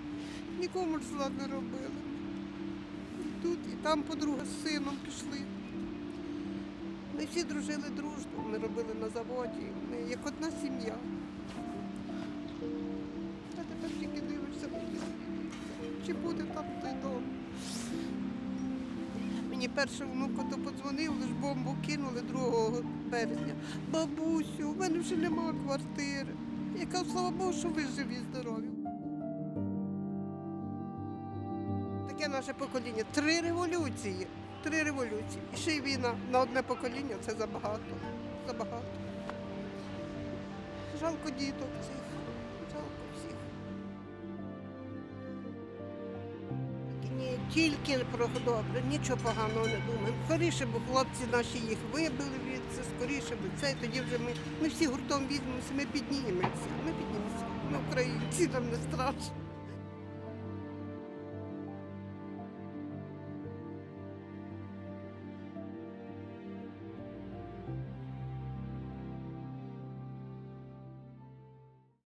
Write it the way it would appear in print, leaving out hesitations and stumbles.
Нікому ж зла не робили. І тут, і там подруга з сином пішли. Ми всі дружили дружно, ми робили на заводі, ми як одна сім'я. А тепер тільки дивишся, чи буде там той дом. Мені перший внук то подзвонив, лиш бомбу кинули 2 березня. Бабусю, у мене вже нема квартири. Я кажу, слава Богу, що ви живі, здорові. Таке наше покоління. 3 революції. 3 революції. І ще й війна на одне покоління це забагато. Забагато. Жалко діток цих. Жалко всіх. Ні, тільки про добре, нічого поганого не думаємо. Скоріше, бо хлопці наші їх вибили звідси, скоріше, бо це, і тоді вже ми всі гуртом візьмемося, ми піднімемося. Ми піднімемося. Ми українці, нам не страшно.